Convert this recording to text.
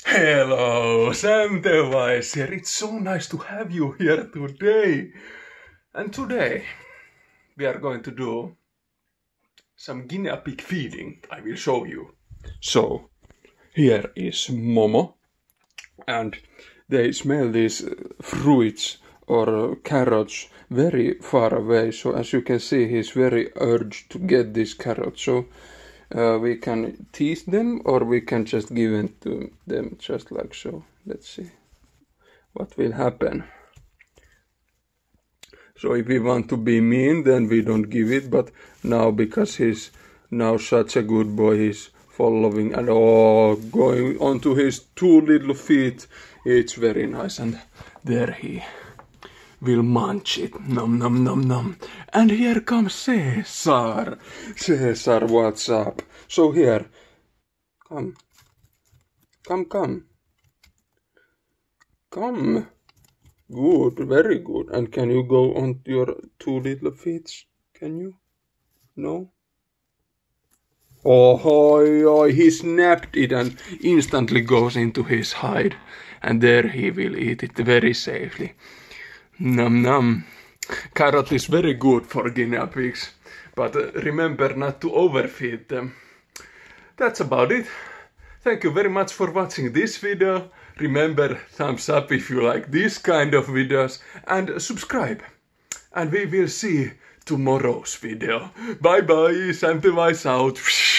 Hello, Samtewise here. It's so nice to have you here today. And today we are going to do some Guinea pig feeding. I will show you. So here is Momo, and they smell these fruits or carrots very far away. So as you can see, he's very urged to get these carrots. So we can tease them, or we can just give it to them just like so. Let's see what will happen. So if we want to be mean, then we don't give it, but now because he's now such a good boy, he's following and going onto his two little feet. It's very nice, and there he will munch it. Nom nom nom nom. And here comes Caesar. Caesar, what's up? So here, come. Good, very good. And can you go on your two little feet? Can you? No? Oh, he snapped it and instantly goes into his hide. And there he will eat it very safely. Nom nom. Carrot is very good for guinea pigs, but remember not to overfeed them. That's about it. Thank you very much for watching this video. Remember, thumbs up if you like this kind of videos, and subscribe. And we will see tomorrow's video. Bye bye, Samtewise out.